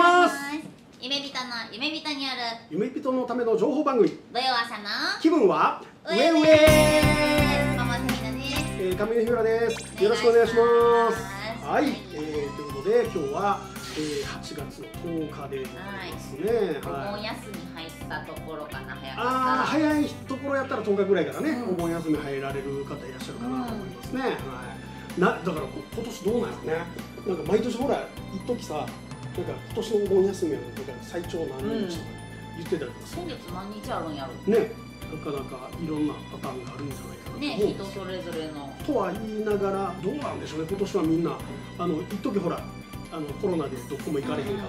ます。 夢人の夢人による夢人のための情報番組。 土曜朝の気分は上上。 ママセミナです。 上根日村です。よろしくお願いします。はい、ということで今日は8月の10日でございますね。 お盆休み入ったところかな、早かった。 早いところやったら10日ぐらいからね、お盆休み入られる方いらっしゃるかなと思いますね。はい。だから今年どうなんやろね。なんか毎年ほら一時さ、なんか今年のお盆休みは最長何日とか言ってたりとか。 今月何日あるんやろ。 ね。なかなかいろんなパターンがあるんじゃないかなと思う。 ね、人それぞれの。 とは言いながらどうなんでしょうね。今年はみんな一時ほらコロナでどこも行かれへんかって、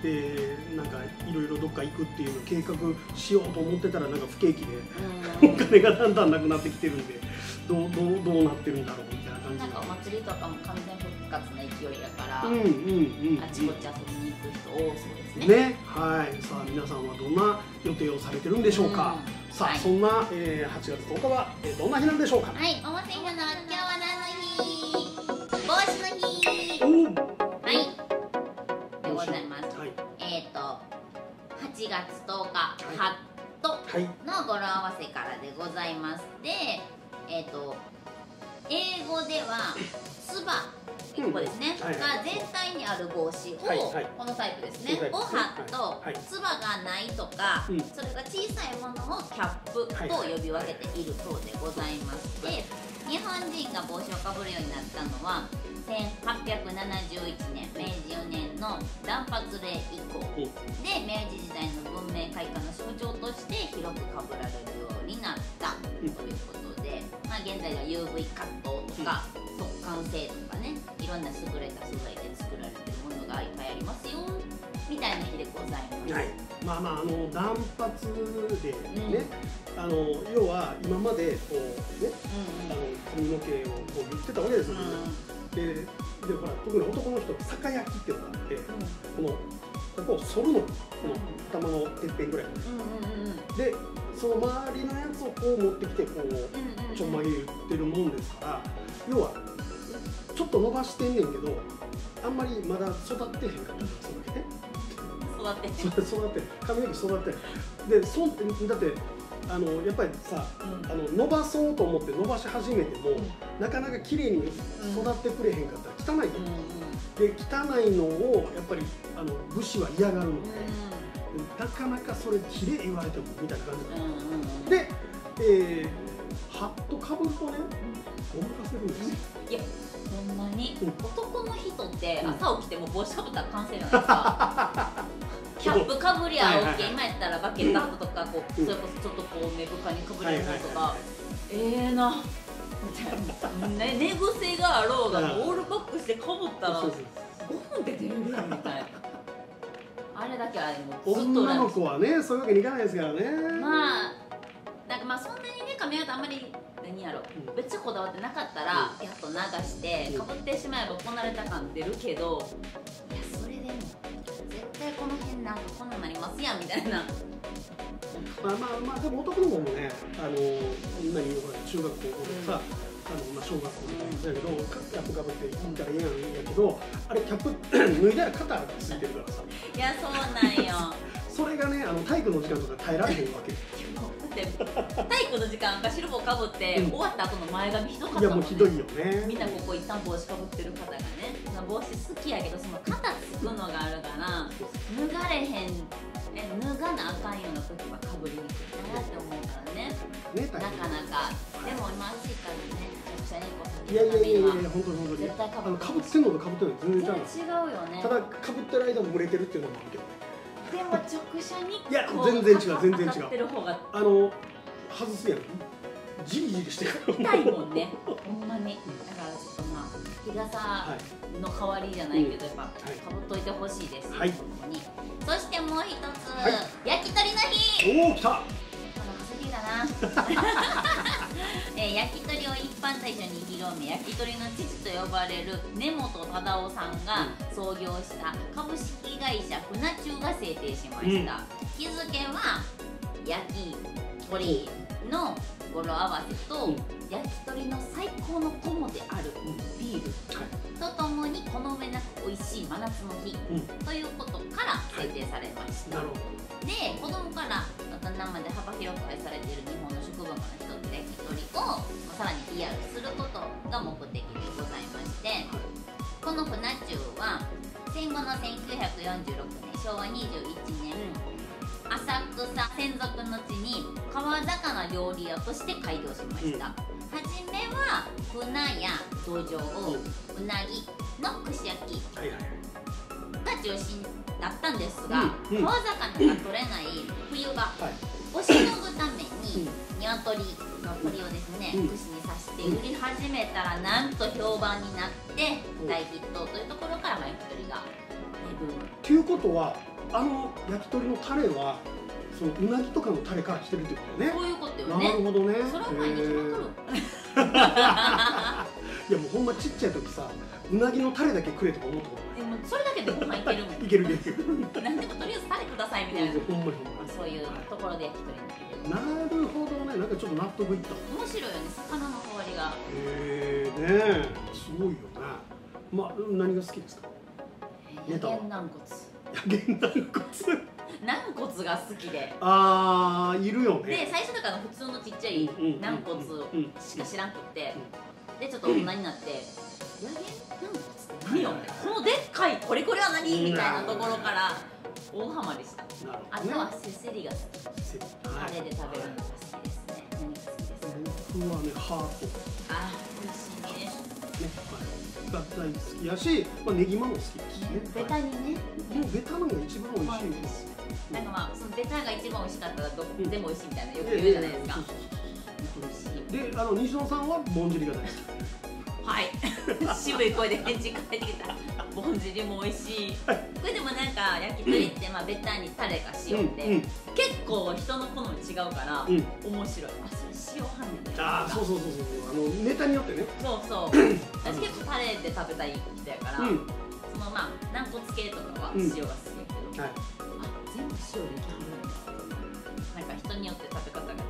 でなんかいろいろどっか行くっていうのを計画しようと思ってたらなんか不景気でお金がだんだんなくなってきてるんでどうなってるんだろうみたいな感じ。 なんかお祭りとかも完全復活の勢いだから、あちこち遊びに行く人多そうですね。 ね、はい。さあ皆さんはどんな予定をされてるんでしょうか。さあそんな8月10日はどんな日なんでしょうか。 はい、お祭りなのは今日は何の日？帽子の日。はい。でございます。8月10日、ハットの語呂合わせからでございます。で、英語ではつば1個ですねが全体にある帽子をこのタイプですねをハット、つばがないとかそれが小さいものをキャップと呼び分けているそうでございまして、日本人が帽子をかぶるようになったのは1871年明治4年の断髪令以降で、明治時代の文明開化の象徴として広くかぶられるようになったということで、現在は UV カットとか速乾性とかね、いろんな優れた素材で作られているものがいっぱいありますよみたいな日でございます。 断髪でね、要は今までこうね、髪の毛をこう言ってたわけですよ。でほら特に男の人は逆焼きっていうのがあって、ここを剃るの、この頭のてっぺんぐらいで、その周りのやつをこう持ってきてこうちょんまげ言ってるもんですから、要はちょっと伸ばしてんねんけどあんまりまだ育ってへんかったりするわけね。育って髪の毛育ってでだってやっぱりさ、伸ばそうと思って伸ばし始めても、なかなか綺麗に育ってくれへんかったら汚いで、汚いのをやっぱり武士は嫌がるので、なかなかそれ綺麗言われてもみたいな感じで、ハットかぶるとね、ごまかせるんですよ。 いや、ほんまに男の人って朝起きても帽子かぶったら完成じゃないですか。キャップかぶりゃ OK、今やったらバケットハットとかそれこそちょっとこう目深にかぶれるのとかなみたいな、寝癖があろうがオールバックしてかぶったら5分で出るやんみたいな。あれだけはもうずっと女の子はね、そういうわけにいかないですからね。 なんかそんなにね、髪型あんまり何やろめっちゃこだわってなかったらピャッと流してかぶってしまえばこなれた感出るけど、いやそれでも絶対この辺なんかこんなんなりますやんみたいな。 でも男の子もね、中学校とかさ、小学校とかだけどキャップかぶっていったらいいやけど、あれキャップ脱いだら肩がついてるからさ。 いやそうなんよ。 それがね、体育の時間とか耐えられへんわけ。 体育の時間赤白帽かぶって終わった後の前髪ひどかったもんね。 いやもうひどいよね。 みんなここ一旦帽子かぶってる方がね、帽子好きやけどその肩つくのがあるから脱がれへん、脱がなあかんような時はかぶりにくいなって思うからね。なかなか。でも今暑いからね、直射日光避けるためには本当に絶対かぶってんのとかぶってんの全然違うよね。 ただかぶってる間も蒸れてるっていうのもあるけど。 でも直射日光全然違う。外すやん。ジリジリしてくる。 痛いもんね。ほんまに。だからちょっと日傘の代わりじゃないけどやっぱかぶっといてほしいです。 はい。 そしてもう一つ、焼き鳥の日。 おお、来た。 お腹すぎだな。焼き鳥を一般大衆に広め、焼き鳥の父と呼ばれる根本忠夫さんが創業した株式会社船中が制定しました。日付は焼き鳥の語呂合わせと、焼き鳥の最高の友であるビールとともにこの上なく美味しい真夏の日ということから制定されました。で、子供から大人まで幅広く愛されている日本の食文化の一つ焼き鳥をさらに PR することが目的でございまして、この船中は戦後の1946年昭和21年浅草専属の地に川魚料理屋として開業しました。はじめは船や土壌、うなぎの串焼きが中心だったんですが、川魚が取れない冬場をしのぐために鶏の鳥をですね、串に刺して売り始めたらなんと評判になって大ヒットというところから焼き鳥がブーム。 ということは焼き鳥のタレはそのうなぎとかのタレから来てるってことね。 そういうことよね。 なるほどね。 それは毎日分かる。 いやもうほんまちっちゃい時さ、うなぎのタレだけくれとか思ったことない。でもそれだけでご飯いけるもん。 いけるいける。 何でもとりあえずタレくださいみたいな。 ほんまにそういうところで焼き鳥になってる。 なるほどね。なんかちょっと納得いった。 面白いよね。魚の香りが。 ねえ、すごいよね。まあ何が好きですか？ 野源軟骨。 野源軟骨。 軟骨が好きで。 ああ、いるよね。 で、最初だから普通のちっちゃい軟骨しか知らんくって、でちょっと大人になって野源軟骨って何よ、このでっかいこれは何みたいなところから大ハマりした。あとはせせりが好き。タレで食べるのが好きですね。何が好きですか？ 僕はね、ハート。 ああ、美味しいね。 が大好きやし、ネギマも好きですね。 ベタにね。 もうベタのが一番美味しいです。 なんかまあそのベタが一番美味しかったらどこでも美味しいみたいなよく言うじゃないですか。 で、西野さんはぼんじりが大好き。 はい。渋い声で返事返ってきた。ぼんじりも美味しい。これでもなんか焼き鳥ってベタにタレか塩って結構人の好み違うから面白い。あ、それ塩はんねん。 ああ、そうそうそうそう。ネタによってね。 そうそう。私結構タレで食べたい人やから、その軟骨系とかは塩が好きやけど。全部塩できるんだ。なんか人によって食べ方が違うから、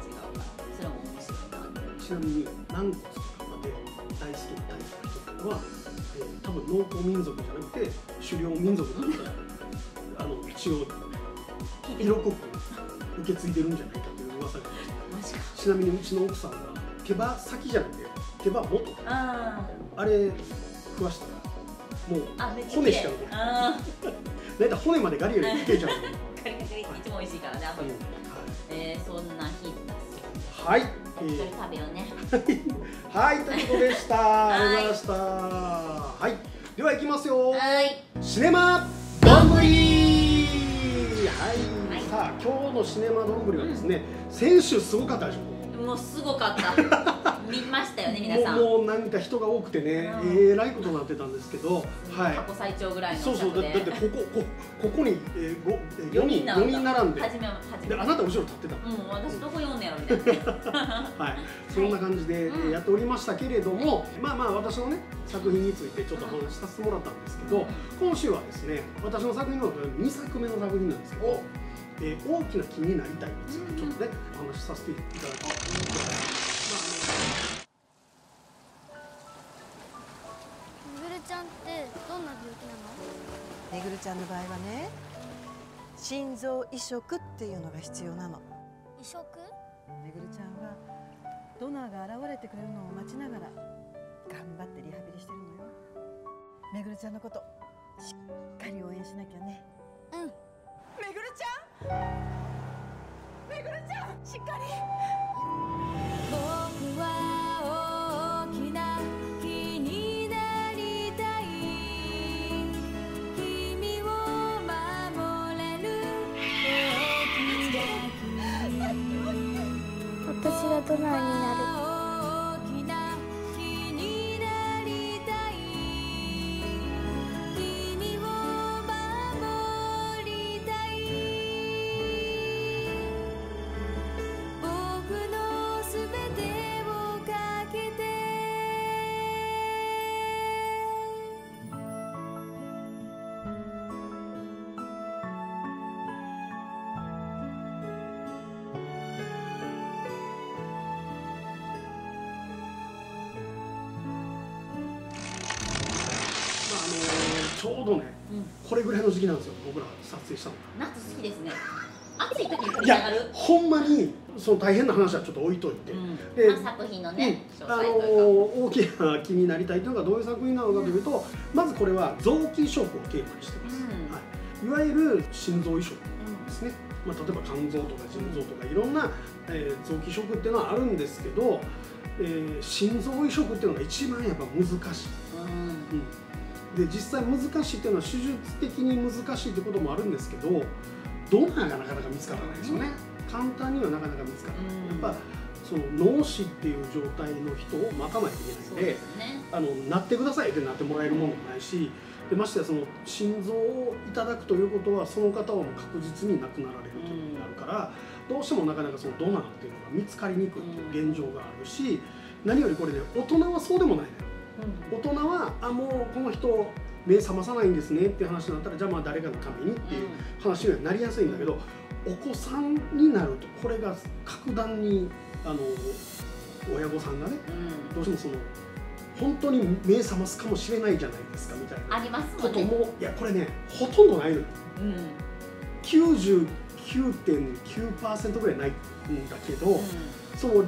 それも面白いな。 ちなみに軟骨とかで大好きなタイプの人は、多分農耕民族じゃなくて狩猟民族だったら血を色濃く受け継いでるんじゃないかという噂がありました。ちなみにうちの奥さんは手羽先じゃなくて手羽元、あれ食わしたらもう骨しか残らない。だいたい骨までガリガリつけちゃう。 ガリガリっていつも美味しいからね、あとそんな日だそう。 はい。 一人食べようね。 はい、ということでした。ありがとうございました。はい、では行きますよ。 はい。 シネマどんぶり。はい。さあ、今日のシネマどんぶりはですね、先週すごかったでしょ。 もうすごかった。見ましたよね、皆さん。 もうなんか人が多くてね、えらいことになってたんですけど、 はい。過去最長ぐらいの。 そうそう、だってここに4人並んで、であなた後ろ立ってた。 私どこ読んねやろみたいな。 はい、そんな感じでやっておりましたけれども、まあ私のね作品についてちょっと話させてもらったんですけど、今週はですね、私の作品の2作目の作品なんですけど、大きな木になりたいについてちょっとねお話しさせていただきます。 めぐるちゃんってどんな病気なの？ めぐるちゃんの場合はね、心臓移植っていうのが必要なの。 移植？ めぐるちゃんはドナーが現れてくれるのを待ちながら頑張ってリハビリしてるのよ。めぐるちゃんのことしっかり応援しなきゃね。 うん。 めぐるちゃん、めぐるちゃん、しっかり。 僕は大きな木になりたい。君を守れる大きな木。私がドナーになる。 ちょうどね、これぐらいの時期なんですよ、僕ら撮影したのが。 夏好きですね。暑い時に撮りいやたがる。 ほんまにその大変な話はちょっと置いといて、でまあ作品のね、詳細という大きな気になりたいというのがどういう作品なのかというと、まずこれは臓器移植をテーマにしてます。はい、いわゆる心臓移植ですね。まあ、例えば肝臓とか腎臓とかいろんな、臓器移植っていうのはあるんですけど、心臓移植っていうのが一番やっぱ難しい。で実際難しいっていうのは手術的に難しいってこともあるんですけど、ドナーがなかなか見つからないですよね。簡単にはなかなか見つからない。やっぱその脳死っていう状態の人を待たないといけないので、なってくださいってなってもらえるものもないし、でましてやその心臓をいただくということはその方はもう確実に亡くなられるということになるから、どうしてもなかなかそのドナーっていうのが見つかりにくいという現状があるし、何よりこれね、大人はそうでもないのよ。大人はもうこの人目覚まさないんですねっていう話になったら、じゃあまあ誰かのためにっていう話にはなりやすいんだけど、お子さんになるとこれが格段に親御さんがね、どうしてもその本当に目覚ますかもしれないじゃないですかみたいなことも、いやこれねほとんどないのよ。99.9% ぐらいないんだけど、その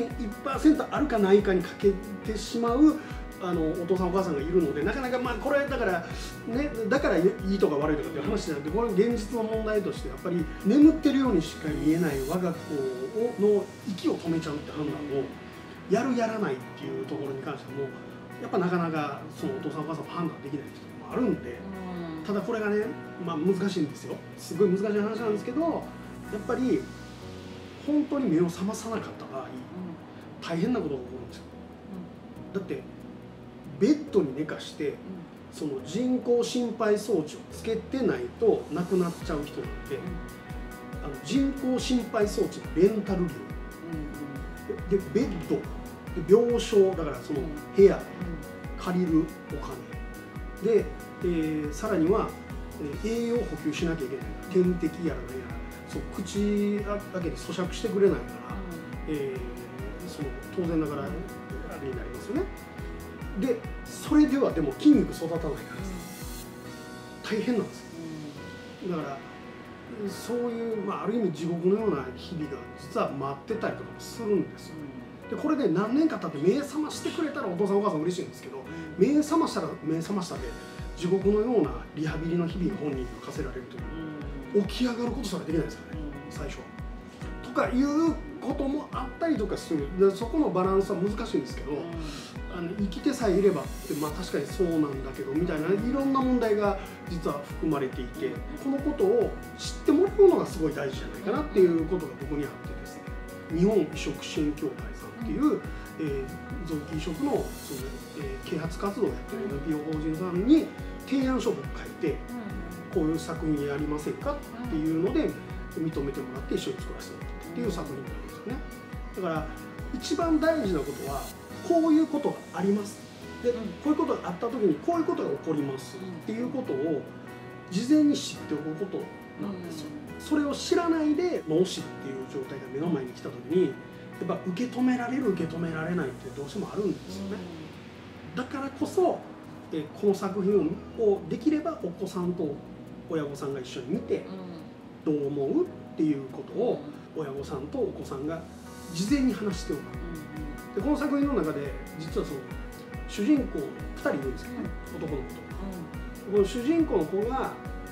0.1% あるかないかにかけてしまうお父さんお母さんがいるので、なかなかまあこれだからね、だからいいとか悪いとかっていう話じゃなくて、これ現実の問題としてやっぱり眠ってるようにしか見えない我が子の息を止めちゃうって判断をやるやらないっていうところに関してもやっぱなかなかそのお父さんお母さんも判断できないっていうのもあるんで、ただこれがね、まあ難しいんですよ。すごい難しい話なんですけど、やっぱり本当に目を覚まさなかった場合、大変なことが起こるんですよ。だってベッドに寝かしてその人工心肺装置をつけてないと亡くなっちゃう人なんで、人工心肺装置のレンタル料でベッドで病床だからその部屋借りるお金で、さらには栄養補給しなきゃいけないから点滴やら何やらそう口だけで咀嚼してくれないから、その当然ながらあれになりますよね。でそれではでも筋肉育たないから大変なんですよ。だからそういう、まあ、ある意味地獄のような日々が実は待ってたりとかもするんですよ。でこれで何年か経って目覚ましてくれたらお父さんお母さん嬉しいんですけど、目覚ましたら目覚ましたで地獄のようなリハビリの日々が本人に課せられるという、起き上がることすらできないですからね、最初とかいうこともあったりとかする。でそこのバランスは難しいんですけど、生きてさえいればって、まあ、確かにそうなんだけどみたいないろんな問題が実は含まれていて、このことを知ってもらうのがすごい大事じゃないかなっていうことが僕にあってですね、日本移植支援協会さんっていう、臓器移植のその、啓発活動をやってる NPO 法人さんに提案書を書いて、こういう作品やりませんかっていうので認めてもらって一緒に作らせてもらったっていう作品なんですよね。だから一番大事なことはこういうことがありますで、こういうことがあった時にこういうことが起こりますっていうことを事前に知っておくことなんですよ。それを知らないで脳死っていう状態が目の前に来た時にやっぱ受け止められる受け止められないってどうしてもあるんですよね。だからこそこの作品をできればお子さんと親御さんが一緒に見てどう思うっていうことを親御さんとお子さんが事前に話しておく。でこの作品の中で実はその主人公2人いるんですけどね、男の子と。この主人公の子が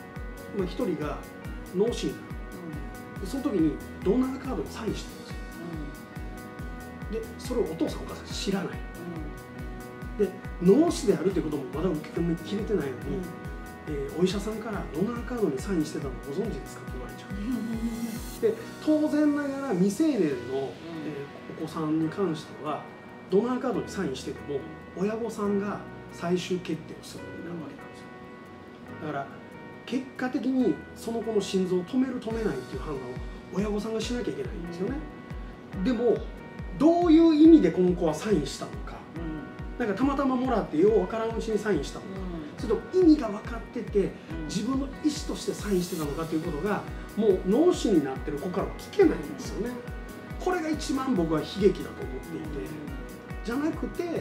1人が脳死になる。その時にドナーカードにサインしてるんですよ。でそれをお父さんお母さん知らない。で脳死であるということもまだ受け止めきれてないのに、お医者さんからドナーカードにサインしてたのご存知ですかって言われちゃう。で当然ながら未成年の、お子さんに関してはドナーカードにサインしてても親御さんが最終決定をするようになるわけなんですよ。だから結果的にその子の心臓を止める止めないっていう判断を親御さんがしなきゃいけないんですよね。でもどういう意味でこの子はサインしたのか、なんかたまたまもらってようわからんうちにサインしたのか、それと意味が分かってて自分の意思としてサインしてたのかということがもう脳死になってる子からは聞けないんですよね。これが一番僕は悲劇だと思っていて、じゃなくて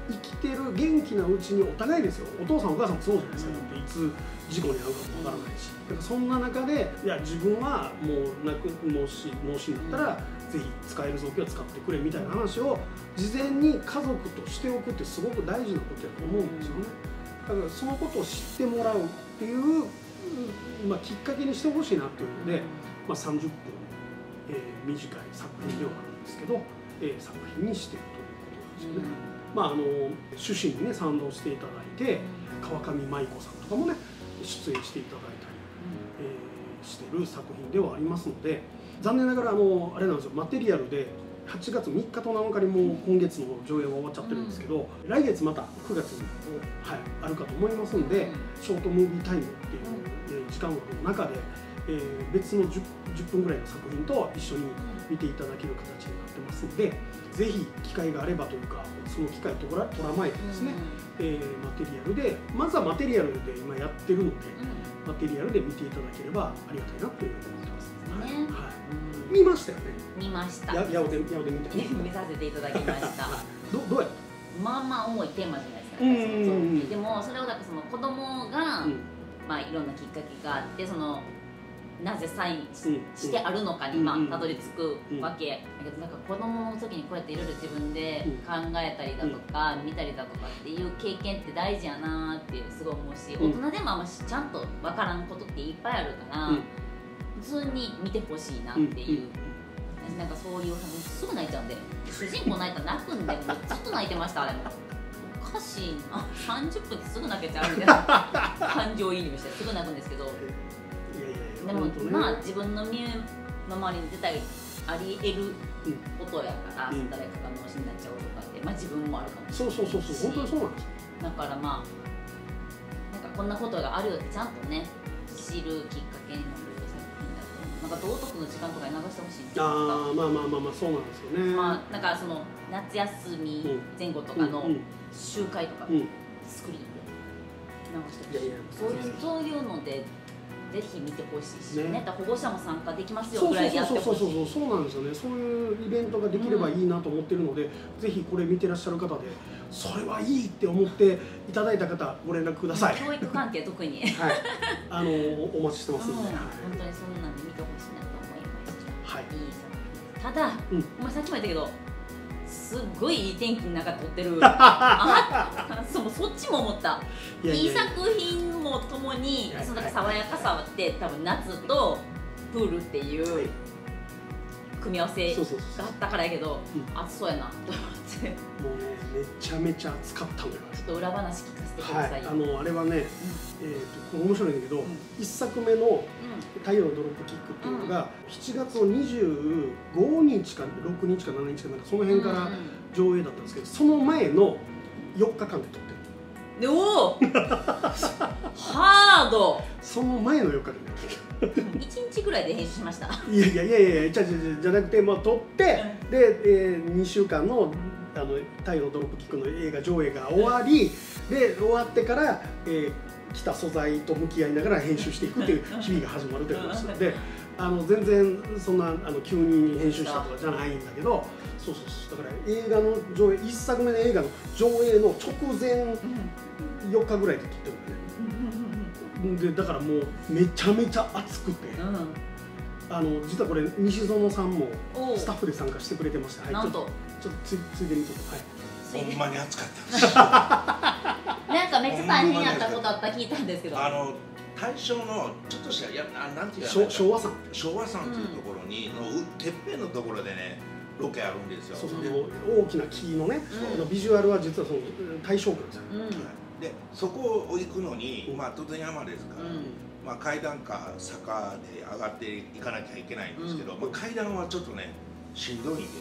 生きてる元気なうちにお互いですよ、お父さんお母さんもそうじゃないですか、だっていつ事故に遭うかもわからないし、だからそんな中でいや自分はもう脳死になったら、ぜひ使える臓器を使ってくれみたいな話を事前に家族としておくってすごく大事なことやと思うんですよね。だからそのことを知ってもらうっていう、きっかけにしてほしいなっていうので、30分、短い作品ではあるんですけど、作品にしているということなんですよね。趣旨にね賛同していただいて、川上舞子さんとかもね出演していただいたり、してる作品ではありますので、残念ながらあれなんですよ、マテリアルで8月3日と7日にもう今月の上映は終わっちゃってるんですけど、来月また9月に、あるかと思いますんで、ショートムービータイムっていう時間枠の中で、別の 10分ぐらいの作品と一緒に見ていただける形になってますので、ぜひ機会があればというか、その機会をとらまえてですね、マテリアルで、まずはマテリアルで今やってるので、マテリアルで見ていただければありがたいなというふうに思ってます。見ましたよね。 見ました。 八尾で見た。 見させていただきました。 どうやった？ まあまあ重いテーマじゃないですか。でもそれをだからその子供がいろんなきっかけがあって、そのなぜサインしてあるのかにたどり着くわけだけど、なんか子供の時にこうやっていろいろ自分で考えたりだとか見たりだとかっていう経験って大事やなってすごい思うし、大人でもあんまちゃんとわからんことっていっぱいあるから、普通に見てほしいなっていう。なんかそういう話すぐ泣いちゃうんで、主人公泣いたら泣くんで、ずっと泣いてました。あれもおかしいな、30分ですぐ泣けちゃうみたいな感情移入してすぐ泣くんですけど、でも自分の身の回りに絶対あり得ることやから、誰かが脳死になっちゃうとかって、自分もあるかもしれないし、 そう本当にそうなんですよ。 だからなんかこんなことがあるよってちゃんとね知るきっかけになるなんか道徳の時間とかに流してほしいんですよ。 そうなんですよね。 なんかその夏休み前後とかの集会とかスクリーンで流してほしい。そういうのでぜひ見てほしいしね。保護者も参加できますよぐらいでやってほしい。 そうなんですよね。そういうイベントができればいいなと思ってるので、ぜひこれ見てらっしゃる方でそれはいいって思っていただいた方ご連絡ください。 教育関係特にお待ちしてますので、 本当にそんなんで見てほしいなと思いました。 はい。 ただ、さっきも言ったけど、すっごいいい天気の中撮ってる。そっちも思った。いい作品もともに、その爽やかさって多分夏とプールっていう組み合わせがあったからやけど、暑そうやなと思って。 もうね、めちゃめちゃ暑かったのよ。 ちょっと裏話聞かせてください。 あれはね、面白いんだけど、1作目の太陽のドロップキックっていうのが7月の25日か6日か7日かなんかその辺から上映だったんですけど、その前の4日間で撮ってる。おおハード。 その前の4日間で 1日ぐらいで編集しました。 いやじゃなくて、撮ってで、2週間の太陽のドロップキックの映画上映が終わりで、終わってから、来た素材と向き合いながら編集していくっていう日々が始まるということですので、全然そんな急に編集したとかじゃないんだけど、だから映画の上映、1作目の映画の上映の直前4日ぐらいで撮ってるんで、だからもうめちゃめちゃ熱くて、実はこれ西園さんもスタッフで参加してくれてました。 なんとちょっとついでにちょっとほんまに暑かったなんかめっちゃ大変やったことあった聞いたんですけど、 大正のちょっとしたなんていうか昭和山っていうところにてっぺんのところでねロケあるんですよ。 大きな木のね、ビジュアルは実はその大正区ですよ。 でそこを行くのに当然山ですから、階段か坂で上がっていかなきゃいけないんですけど、階段はちょっとねしんどいんで、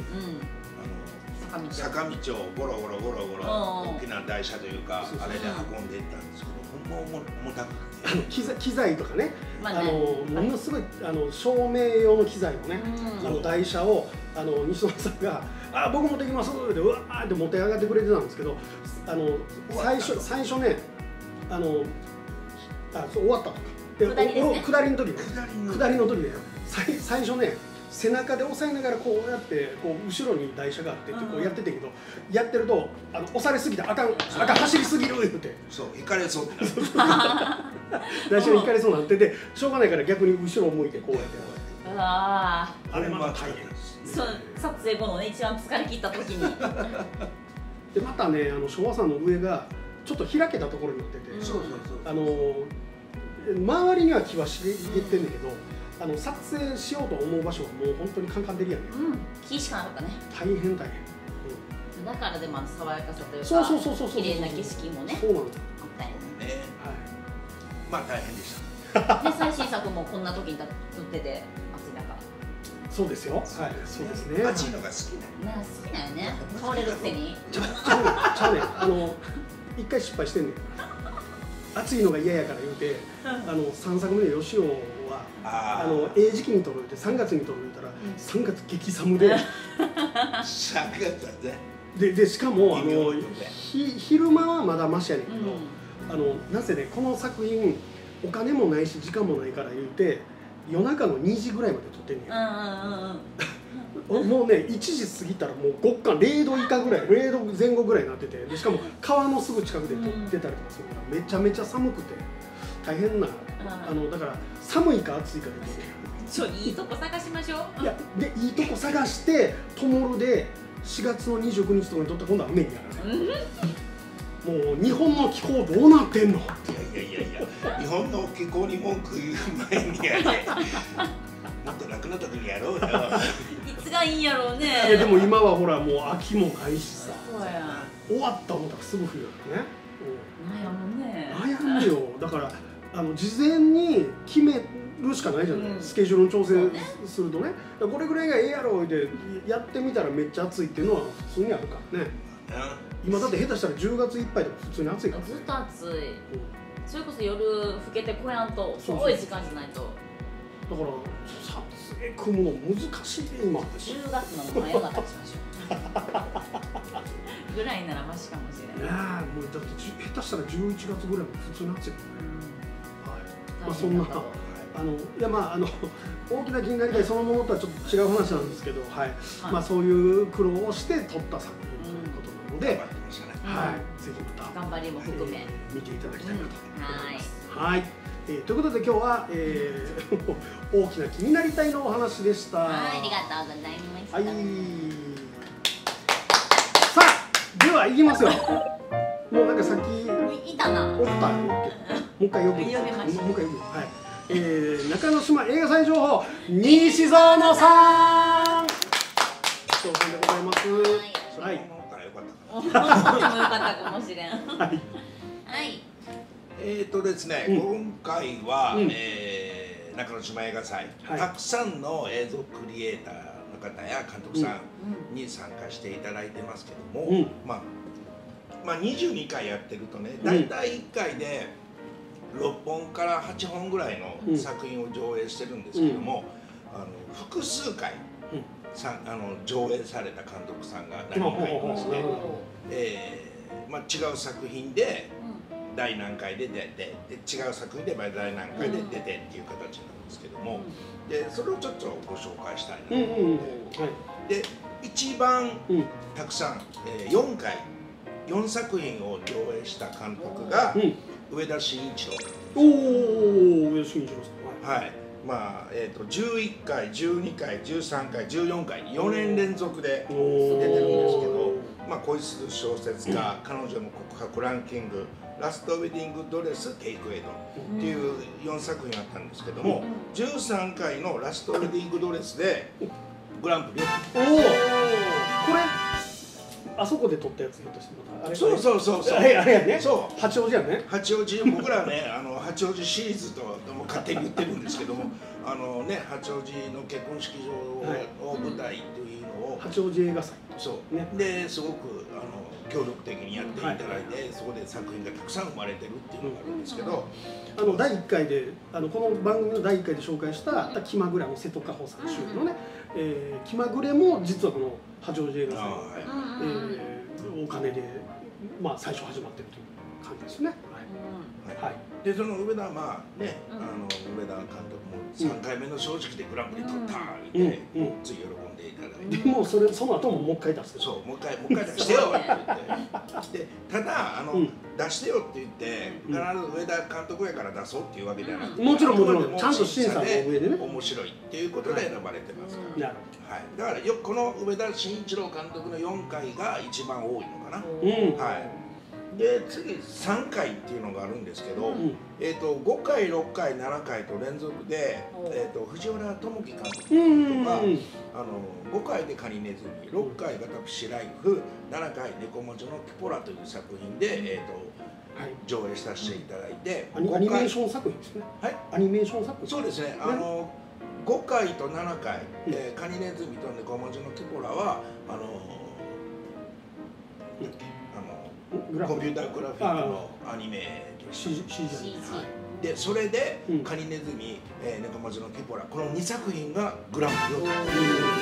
坂道をゴロゴロ大きな台車というかあれで運んでいったんですけど、ほんま重たくて機材とかね、ものすごい照明用の機材のね台車を西野さんが「僕持ってきます」ってうわーって持って上がってくれてたんですけど、最初ね終わったとか下りですね、 下りの時ね最初ね背中で押さえながらこうやってこう後ろに台車があってこうやってたけど、やってると押されすぎてあかん走りすぎる言うて、 そう引かれそうって台車に引かれそうになってて、しょうがないから逆に後ろを向いてこうやって。 ああれまた大変。 そう撮影後のね一番疲れ切った時に。 でまたね昭和山の上がちょっと開けたところになってて、周りには木は茂ってんだけど。撮影しようと思う場所はもう本当にカンカン照りやね。 木しかなかったね。 大変。 だからでも爽やかさというか、 そう綺麗な景色もね。 そうなんだ。 あったよね。 まあ大変でした。 で最新作もこんな時に撮ってて暑い中。 そうですよ。はい、そうですね。 暑いのが好きな。好きだよね。倒れるくせに。 ちゃうね。一回失敗してんねん。暑いのが嫌やから言うて、3作目の吉尾は時期に撮るって3月に撮る言うたら3月激寒ででしかも昼間はまだマシやねんけど、なぜねこの作品お金もないし時間もないから言うて夜中の2時ぐらいまで撮ってんねん。もうね1時過ぎたらもう極寒0度以下ぐらい0度前後ぐらいになってて、でしかも川のすぐ近くで撮ってたりとかするからめちゃめちゃ寒くて大変なだから寒いか暑いかでいいとこ探しましょう。 いやでいいとこ探してトモルで4月の29日とかに撮ったら今度は雨にやらね。もう日本の気候どうなってんの。いや日本の気候に文句言う前にやねもっと楽な時にやろうよ。 いつがいいんやろうね。 いやでも今はほらもう秋もないしさ、 や終わった思ったらすぐ冬だね。悩むよ。だから事前に決めるしかないじゃない、スケジュールの調整するとね。これぐらいがええやろでやってみたらめっちゃ暑いっていうのは普通にあるからね。今だって下手したら10月いっぱいとか普通に暑いから、ね、 ずっと暑い、それこそ夜更けてこやんと遅い時間じゃないと。 だから撮影組むの難しいね今。 10月の真夜中にしましょうぐらいならマシかもしれない。 もうだって下手したら11月ぐらいも普通に暑いからね。まあそんないや大きな気になりたいそのものとはちょっと違う話なんですけど、まあそういう苦労をして撮った作品ということなので、ぜひまた頑張りも含め見ていただきたいなと思います。はい。ということで今日は大きな気になりたいのお話でした。 ありがとうございました。 さあでは行きますよ。もうなんかさっきいたな。 おった。もう一回呼ぶ。もう一回呼ぶ。はい。中之島映画祭情報西園さん。挑戦でございます。はい。 もよかったかもしれん。はい。 ですね、今回は中之島映画祭、たくさんの映像クリエイターの方や監督さんに参加していただいてますけども、まあ22回やってるとね、だいたい1回で6本から8本ぐらいの作品を上映してるんですけども、複数回上映された監督さんが何人かいますね。違う作品で第何回で出て、違う作品で第何回で出てっていう形なんですけども、でそれをちょっとご紹介したいなと思って、で一番たくさん4作品を上映した監督が上田慎一郎。 上田慎一郎さん。 はい。まあ11回、12回、13回、14回4年連続で出てるんですけど、恋する小説家、彼女の告白ランキング、ラストウェディングドレステイクエイドっていう4作品あったんですけども、13回のラストウェディングドレスでグランプリを。これあそこで撮ったやつとしてまたそうあれやね。そう八王子やね。 八王子、僕らね八王子シリーズと勝手に言ってるんですけども、八王子の結婚式場を舞台というのを八王子映画祭そうですごく協力的にやっていただいて、そこで作品がたくさん生まれてるっていうのがあるんですけど、 第1回でこの番組の第1回で紹介した気まぐれの瀬戸かほさん主演のね気まぐれも実はこの八王子映画祭お金で最初始まってるという感じですね。 でその上田まあね上田監督も3回目の正直でグランプリ取ったってつい喜んでいただいて、 でもその後ももう一回出す。 そうもう一回出してよって言ってでただ出してよって言って必ず上田監督やから出そうっていうわけじゃなくて、 もちろんちゃんと審査の上でね面白いっていうことで選ばれてますから。だからよくこの上田慎一郎監督の4回が一番多いのかな。で次3回っていうのがあるんですけど、5回6回7回と連続で、藤原智樹監督が5回でカニネズミ、6回がタプシライフ、7回猫文字のキポラという作品で、上映させていただいて、 アニメーション作品ですね。はい、アニメーション作品。 そうですね。5回と7回、カニネズミと猫文字のキポラはコンピューターグラフィックのアニメで、それでカニネズミ、猫文字のキポラ、この2作品がグランプリを取った。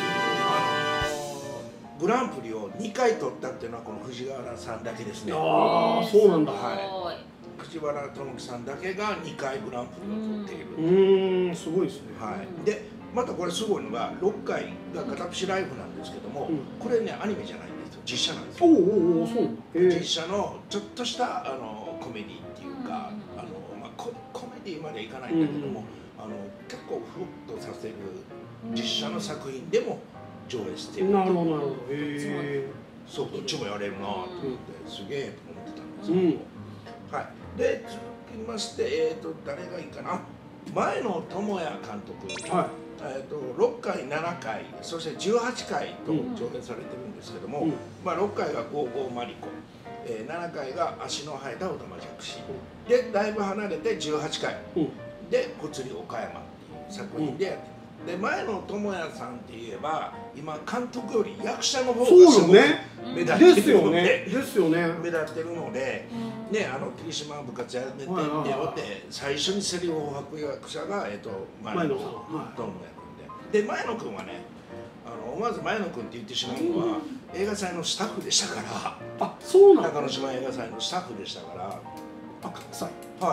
グランプリを2回取ったっていうのはこの藤原さんだけですね。 ああ、そうなんだ。 藤原智樹さんだけが2回グランプリを取っている。 すごいですね。 でまたこれすごいのが6回がガタプシライフなんですけども、これねアニメじゃないんですよ、実写なんですよ。実写のちょっとしたコメディっていうか、コメディまでいかないんだけども、結構ふっとさせる実写の作品でも上映している。 なるほどなるほど。 そうどっちもやれるなと思ってすげえと思ってたんですけど、はい。で続きまして誰がいいかな、前野智也監督。6回、7回、そして18回と上映されてるんですけども、6回がゴーゴーマリコ、7回が足の生えたオタマジャクシで、だいぶ離れて18回で「ぽつり岡山」っていう作品でやってる。で前野智也さんって言えば今監督より役者の方がすごく目立ってるので目立ってるので霧島部活やめてってよって最初にセリフを吐く役者が前野智也君で前野君はね思わず前野君って言ってしまうのは映画祭のスタッフでしたから。あ、そうなんだ。中之島映画祭のスタッフでしたから。あ、関西。はい。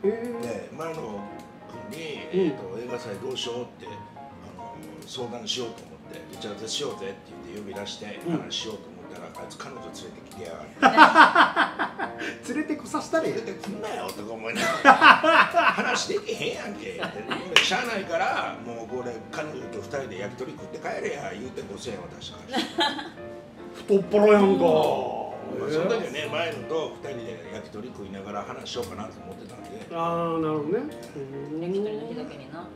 で前野君に映画祭どうしようって相談しようと思って打ち合わせしようぜって言って呼び出して話しようと思ったら、あいつ彼女連れてきてやがる連れてこさせたら連れてくんなよとか思いながら話できへんやんけってしゃあないからもうこれ彼女と2人で焼き鳥食って帰れや言うて5000円渡したから太っ腹やんか。 その時はね前野と2人で焼き鳥食いながら話しようかなと思ってたんで。 ああ、なるほどね。 焼き鳥の日だけにな。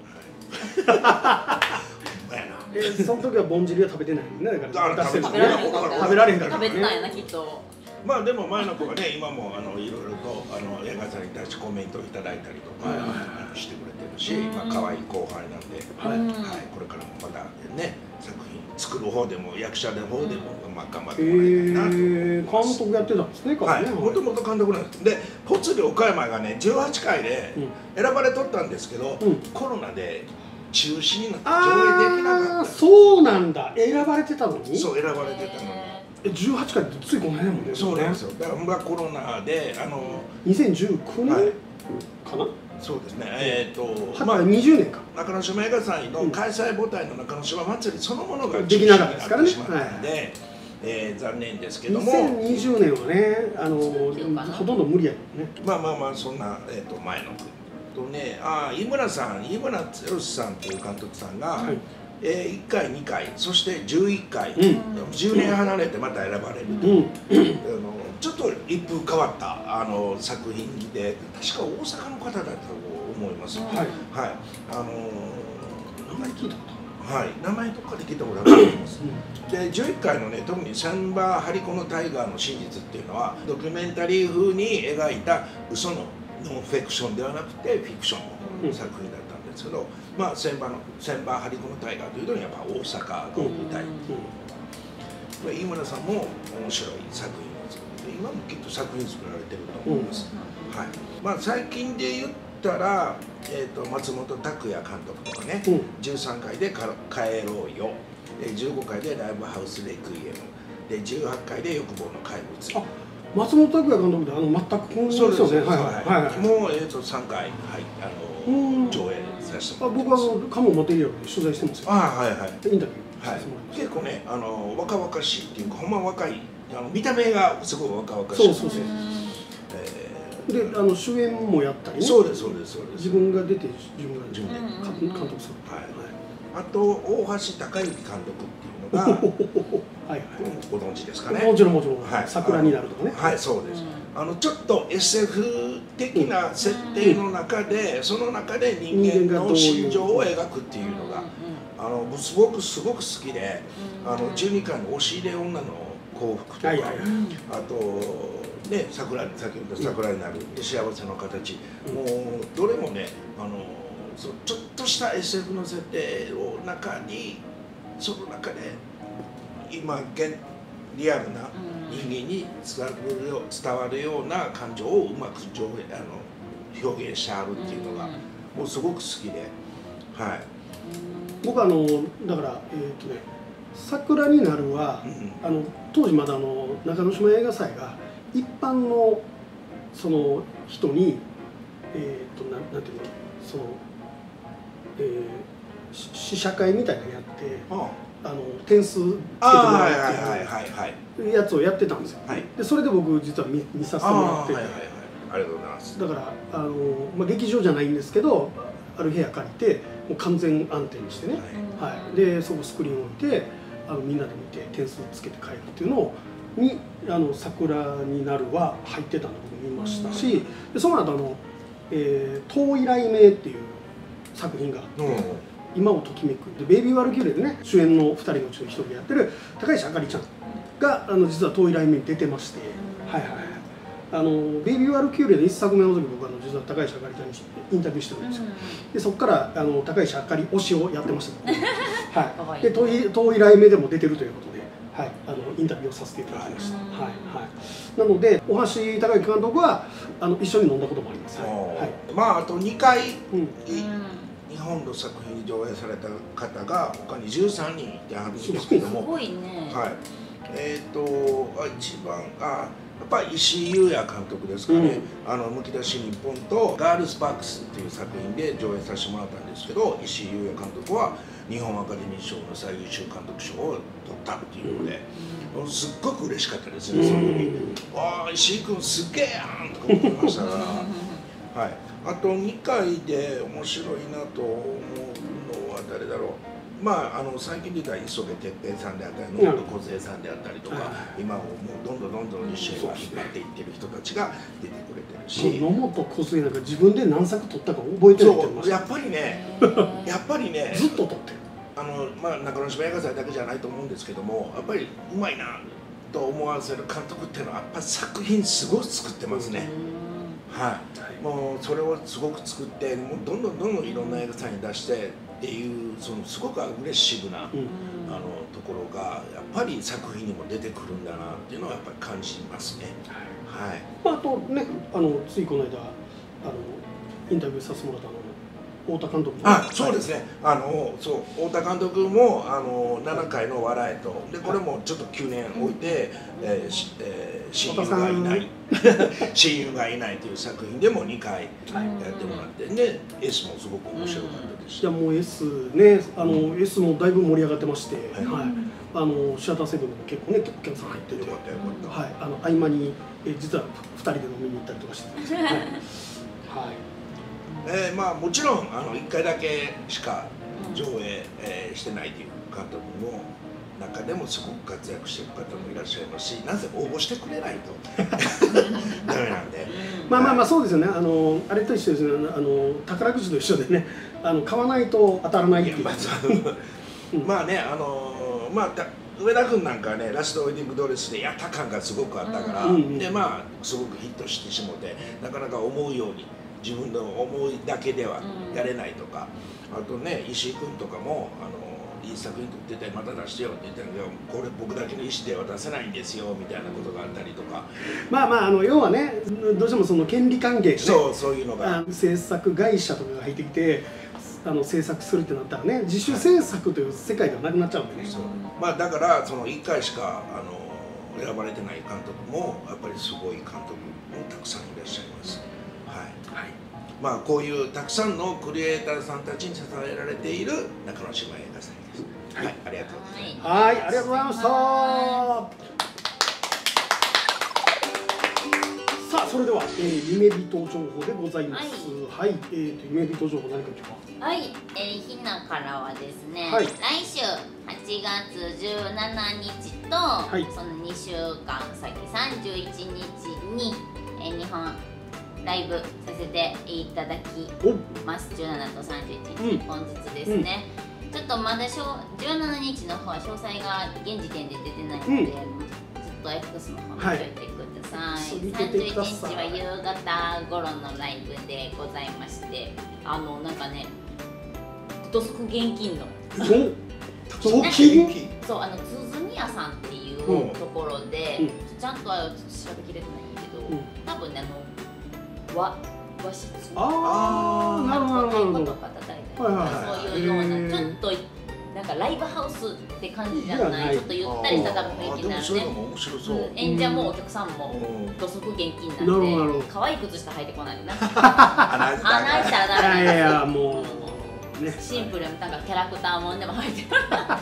その時はぼんじりは食べてないね。だから食べられへんから。食べてないなきっと。 まあでも前の子がね今もいろいろと映画祭に対してコメントをいただいたりとかしてくれてるし、可愛い後輩なんで、これからもまたね作品作る方でも役者の方でも頑張ってもらいたいなと。 監督やってたんですね。 はい、もともと監督なんです。でぽつり岡山がね18回で選ばれとったんですけど、コロナで中止になって上映できなかった。 そうなんだ。選ばれてたのに。 そう選ばれてたのに。 18回ってついこの辺もんね。 そうなんですよ。だからコロナで 2019年かな。 そうですね。 20年か。 中之島映画祭の開催母体の中之島祭りそのものができなかったですからね。 残念ですけども。 2020年はね、ほとんど無理やもんね。 まあそんな前のとね、井村さん、井村剛さんという監督さんが。1回、2回、そして11回、10年離れてまた選ばれると、ちょっと一風変わった作品で、確か大阪の方だったと思います。はい、 名前聞いたことはい、名前どっかで聞いたことあると思います。で、11回のね、特にサンバハリコのタイガーの真実っていうのは、ドキュメンタリー風に描いた嘘のノンフィクションではなくて、フィクションの作品だったんですけど、千葉ハリコのタイガーというとやっぱ大阪が舞台。井村さんも面白い作品を作って、今もきっと作品作られてると思います。はい。最近で言ったら、松本拓也監督とかね、13回で帰ろうよ、15回でライブハウスレクイエム、で18回で欲望の怪物。 松本拓也監督で全くですよね。はい。 もう3回上映させてもらってます。 僕はカモマテリアルで取材してますよ。 はいはい。 インタビューさせてもらいます。結構ね若々しいっていうかほんま若い見た目がすごい若々しい。 そう。で主演もやったりね。 そうです。 自分が出て自分が監督する。はい。 あと大橋貴之監督っていうのがご存知ですかね。 もちろん桜になるとかね。 はい、そうです。ちょっと SF 的な設定の中でその中で人間の心情を描くっていうのがすごく好きで12巻の押し入れ女の幸福とかあとね先ほど桜になる幸せの形もうどれもねちょっとした SF の設定の中にその中で今リアルな人間に伝わるような感情をうまく表現してあるっていうのがもうすごく好きで、はい。 僕だから桜になるは当時まだ中之島映画祭が一般のその人になんていうの試写会みたいなのやって点数つけてもらうっていうやつをやってたんですよ。でそれで僕実は見させてもらってて、 ありがとうございます。 だから劇場じゃないんですけどある部屋借りてもう完全暗転にしてね、でそこスクリーンを置いてみんなで見て点数つけて帰るっていうのをに桜になるは入ってたのを僕見ましたし、でその後遠い雷鳴っていう作品があって、今をときめくでベイビー・ワルキューレでね主演の2人のうちの1人でやってる高石あかりちゃんが実は遠い雷鳴に出てまして、ベイビー・ワルキューレの1作目の時僕実は高石あかりちゃんにインタビューしてるんですよ。でそこから高石あかり推しをやってました。で遠い雷鳴でも出てるということで。インタビューをさせていただきました。なので大橋貴之監督は一緒に飲んだこともあります。 あと2回日本の作品に上映された方が他に13人いてはるんですけども、 すごいね。 一番やっぱり石井裕也監督ですかね。むき出し日本とガールスパークスっていう作品で上映させてもらったんですけど、石井裕也監督は日本アカデミー賞の最優秀監督賞を取ったっていうので、すっごく嬉しかったですね。その時に「わあ石井君すげえやん!」とか思ってましたから。あと2回で面白いなと思うのは誰だろう。最近出た磯部哲平さんであったり野本梢さんであったりとか、今もうどんどん西映画を引っ張っていってる人たちが出てくれてるし、 野本梢なんか自分で何作撮ったか覚えてないって言ってました。 やっぱりねずっと撮ってる。 中之島映画祭だけじゃないと思うんですけども、やっぱりうまいなと思わせる監督っていうのはやっぱり作品すごい作ってますね。もうそれをすごく作ってもうどんどんいろんな映画祭に出してっていうすごくアグレッシブなところがやっぱり作品にも出てくるんだなっていうのはやっぱり感じますね。 あとねついこの間インタビューさせてもらった太田監督もそうですね。太田監督も7回の笑えとでこれもちょっと9年置いて親友がいない親友がいないという作品でも2回やってもらってで S もすごく面白かったですし、 もう S ねS もだいぶ盛り上がってまして、シアターセブンでも結構ねお客さん入ってて、合間に実は2人で飲みに行ったりとかしてたんですけど。 もちろん1回だけしか上映してないという監督の中でもすごく活躍している方もいらっしゃいますし、なぜ応募してくれないとダメなんでそうですよね。あれと一緒ですね。宝くじと一緒でね買わないと当たらないっていう。 上田君なんかねラストウェディングドレスでやった感がすごくあったからですごくヒットしてしもてなかなか思うように自分の思いだけではやれないとか、あとね石井君とかもいい作品撮っててまた出してよって言ってるけどこれ僕だけの意思では出せないんですよみたいなことがあったりとか要はねどうしてもその権利関係ねそういうのが制作会社とかが入ってきて制作するってなったらね自主制作という世界ではなくなっちゃうんでね。 だからその1回しか選ばれてない監督もやっぱりすごい監督もたくさんいらっしゃいます。はい、まあこういうたくさんのクリエイターさんたちに支えられている中之島映画祭です。はい、ありがとうございます。 はい、ありがとうございました。さあ、それでは、夢人情報でございます。はい、夢人情報何か今日は。 はい、ひなからはですね、 はい、 来週8月17日と、 はい、 その2週間先31日に、日本ライブさせていただきます。17と31日、本日ですね。ちょっとまだ17日の方は詳細が現時点で出てないので、ずっと X の方見ておいてください。31日は夕方頃のライブでございまして、なんかね、土足現金の土金？ そう、鼓屋さんっていうところで、ちゃんとは調べきれてないんだけど、多分ね、和室、 ああ、なるほどなるほど、 とか叩いたりとか、そういうようなちょっとなんかライブハウスって感じじゃない、ちょっとゆったりした多分雰囲気なんで、演者もお客さんも土足現金なんで、可愛い靴下履いてこないでな。穴開いたらダメ。いやもうシンプルになんかキャラクターもんでも履いてる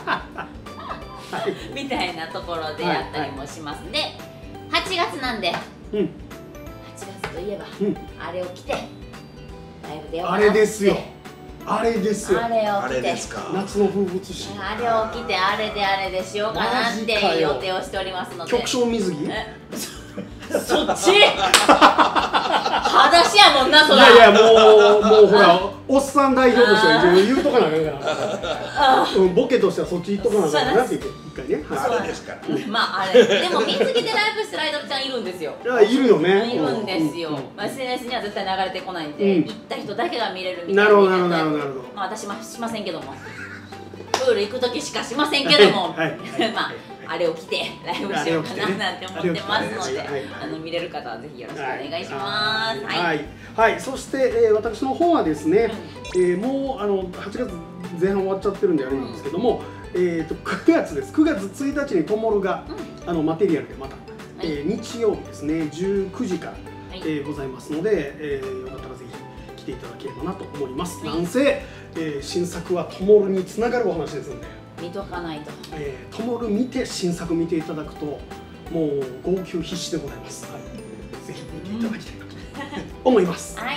みたいなところでやったりもします。で、8月なんで。といえば、あれを着てライブ出ようかなって。 あれですよ、あれですよ、 あれを着て夏の風物詩、 あれを着てあれでしようかなって予定をしておりますので。 極小水着？ そっち裸足やもんな、そら。 いやいや、もうほら、おっさん代表としては言うとかなあかんからボケとしてはそっち言っとかなあかんなって一回ね。 あれですからね。 まああれでも水着でライブしてるアイドルちゃんいるんですよ。 いや、いるよね。 いるんですよ。SNS には絶対流れてこないんで、行った人だけが見れるみたいな。 なるほどなるほどなるほど。 まあ私しませんけども、プール行く時しかしませんけども、まああれを着てライブしようかななんて思ってますので、見れる方はぜひよろしくお願いします。 はい、そして私の方はですね、もう8月前半終わっちゃってるんであれなんですけども、9月です。9月1日にともるがマテリアルでまた日曜日ですね、19時からございますので、よかったらぜひ来ていただければなと思います。なんせ新作はともるにつながるお話ですので、 見とかないと。 ともる見て新作見ていただくともう号泣必至でございます。ぜひ見ていただきたいなと思います。はい、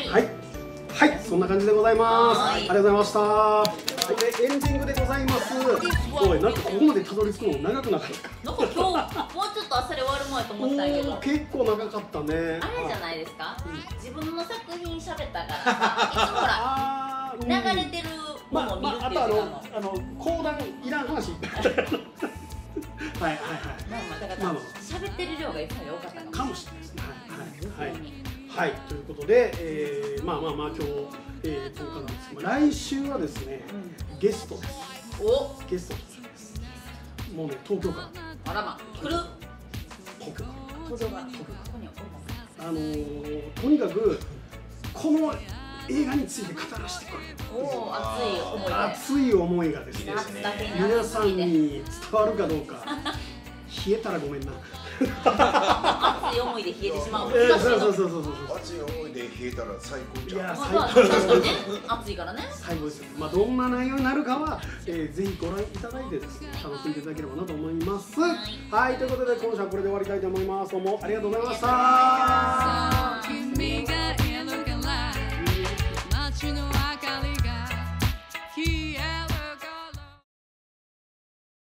そんな感じでございます。ありがとうございました。エンディングでございます。おい、なんかここまでたどり着くの長くなかった。 なんか今日もうちょっとあっさり終わるもんやと思ったんやけど。 結構長かったね。 あれじゃないですか。自分の作品喋ったからさ、いつもほら流れてるものを見るっていうあと講談いらん話。はい。 だから喋ってる量がいつも多かったかもしれないですね。はい、ということで、今日10日なんですけど、来週はですね、ゲストです。ゲストです。もうね、東京から。 あらま、来る。 東京から。とにかくこの映画について語らせてくれる。熱い思いがですね、皆さんに伝わるかどうか。冷えたらごめんな。 熱い思いで冷えてしまう。 そう。熱い思いで冷えたら最高じゃん。 いや、最高ね。熱いからね。 最高ですよ。まあどんな内容になるかはぜひご覧いただいてですね、楽しんでいただければなと思います。はい、ということで今週はこれで終わりたいと思います。どうもありがとうございました。